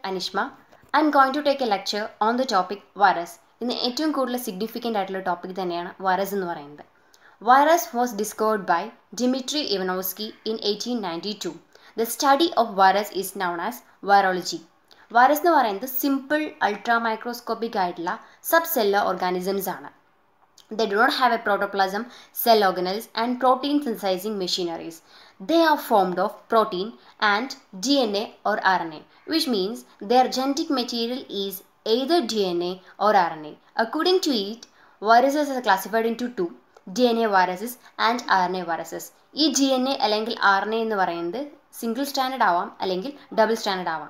Anishma. I am going to take a lecture on the topic virus. ഇന്ന് ഏറ്റവും കൂടുതൽ significant ആയിട്ടുള്ള topic തന്നെയാണ് വൈറസ് എന്ന് പറയുന്നത്. Virus was discovered by Dmitri Ivanovsky in 1892. The study of virus is known as virology. Virus എന്ന് പറയുന്നത് simple ultra microscopic ആയിട്ടുള്ള സബ് സെല്ലുലാർ ഓർഗാനിസംസ് ആണ്. They do not have a protoplasm, cell organelles, and protein synthesizing machineries. They are formed of protein and DNA or RNA, which means their genetic material is either DNA or RNA. According to it, viruses are classified into two, DNA viruses and RNA viruses. ഈ DNA അല്ലെങ്കിൽ RNA എന്ന് പറയുന്നത് single standard ആവാം അല്ലെങ്കിൽ double standard ആവാം.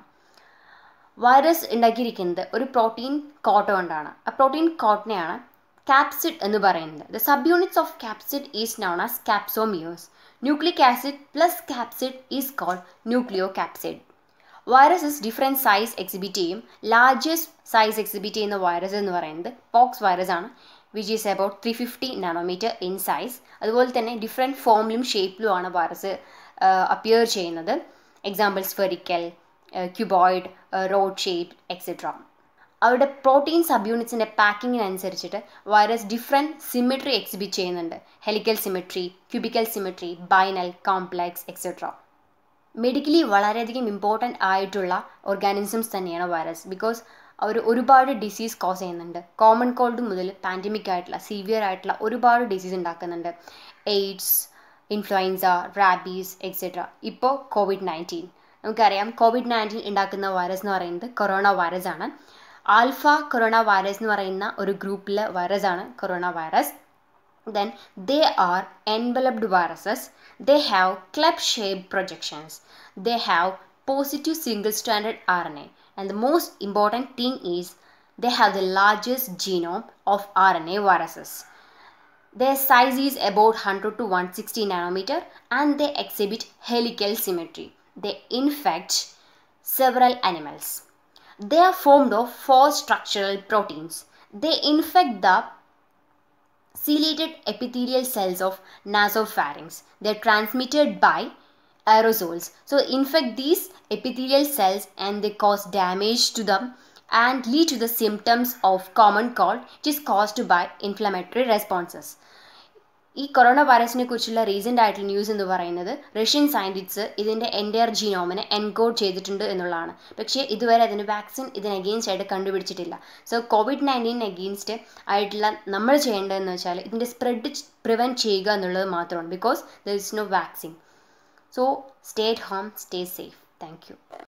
Virus ഉണ്ടാക്കിയിരിക്കുന്നത് ഒരു protein coat കൊണ്ടാണ്. ആ പ്രോട്ടീൻ കോട്ടിനെയാണ് capsid എന്ന് പറയുന്നത്. The subunits of capsid is known as capsomeres. Nucleic acid plus capsid is called nucleocapsid. Viruses different size exhibit ചെയ്യും. Largest size exhibit ചെയ്യുന്ന വൈറസ് എന്ന് പറയുന്നത് പോക്സ് വൈറസ് ആണ്, which is about 350 nanometer in size. അതുപോലെ തന്നെ different ഫോമിലും ഷേപ്പിലുമാണ് virus appear ചെയ്യുന്നത്. Example spherical, cuboid, rod shape etcetera. അവരുടെ പ്രോട്ടീൻ സബ് യൂണിറ്റ്സിൻ്റെ പാക്കിങ്ങിനനുസരിച്ചിട്ട് വൈറസ് ഡിഫറെൻറ്റ് സിമെട്രി എക്സിബിറ്റ് ചെയ്യുന്നുണ്ട്. Helical symmetry, cubical symmetry, binal, complex etcetera. Medically വളരെയധികം ഇമ്പോർട്ടൻ്റ് ആയിട്ടുള്ള ഓർഗാനിസംസ് തന്നെയാണ് വൈറസ്. ബിക്കോസ് അവർ ഒരുപാട് ഡിസീസ് കോസ് ചെയ്യുന്നുണ്ട്. കോമൺ കോൾഡ് മുതൽ പാൻഡമിക് ആയിട്ടുള്ള സിവിയർ ആയിട്ടുള്ള ഒരുപാട് ഡിസീസ് ഉണ്ടാക്കുന്നുണ്ട്. AIDS, influenza, rabies etcetera. ഇപ്പോൾ COVID-19 നമുക്കറിയാം. COVID-19 ഉണ്ടാക്കുന്ന വൈറസ് എന്ന് പറയുന്നത് കൊറോണ വൈറസ് ആണ്. ആൽഫ കൊറോണ വൈറസ് എന്ന് പറയുന്ന ഒരു ഗ്രൂപ്പിലെ വൈറസ് ആണ് corona virus. Then they are enveloped viruses. They have club-shaped projections. They have positive single-stranded RNA. And the most important thing is they have the largest genome of RNA viruses. Their size is about 100 to 160 nanometer and they exhibit helical symmetry. They infect several animals. They are formed of 4 structural proteins. They infect the ciliated epithelial cells of nasopharynx. They are transmitted by aerosols. So infect these epithelial cells and they cause damage to them and lead to the symptoms of common cold, which is caused by inflammatory responses. ഈ corona വൈറസിനെ കുറിച്ചുള്ള recent ആയിട്ടുള്ള news എന്ന് പറയുന്നത് Russian scientist ഇതിൻ്റെ entire ജീനോമിനെ encode ചെയ്തിട്ടുണ്ട് എന്നുള്ളതാണ്. പക്ഷേ ഇതുവരെ അതിന് വാക്സിൻ ഇതിന് അഗെയിൻസ്റ്റ് ആയിട്ട് കണ്ടുപിടിച്ചിട്ടില്ല. സോ COVID-19 അഗെയിൻസ്റ്റ് ആയിട്ടുള്ള നമ്മൾ ചെയ്യേണ്ടതെന്ന് വെച്ചാൽ ഇതിൻ്റെ സ്പ്രെഡ് പ്രിവെൻറ്റ് ചെയ്യുക എന്നുള്ളത് മാത്രമാണ്. Because there is no vaccine. So stay at home, stay safe. Thank U.